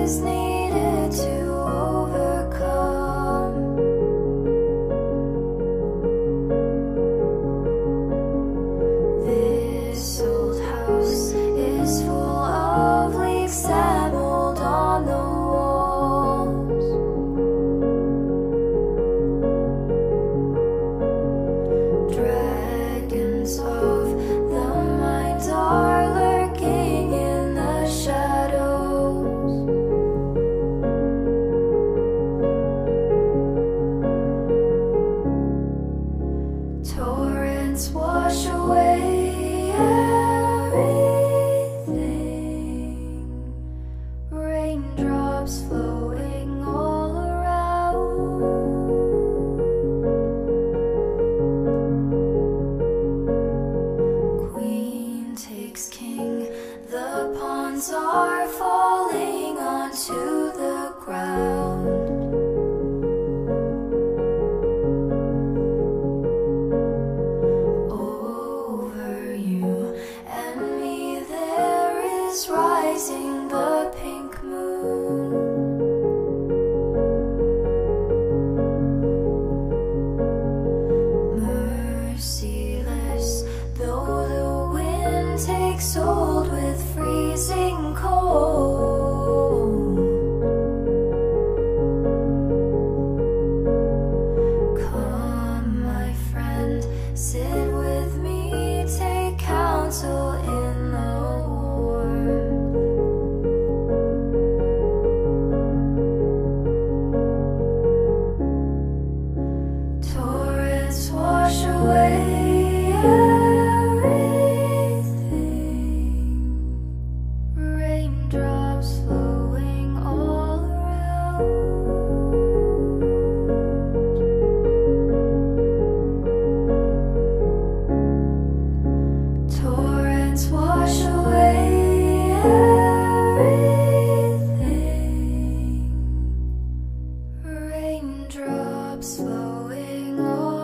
is needed to overcome. This old house is full of leaves and mold on the walls. Dragons of the mind are lurking in the shadows. Torrents wash away everything, raindrops flowing all around. Queen takes king, the pawns are falling onto the ground. Over you and me there is rising the pink moon. Merciless, though the wind takes hold with freezing cold. Come, my friend, sit with me, take counsel in the warmth. Torrents wash away everything, raindrops flowing all around. Torrents wash away everything, raindrops flowing all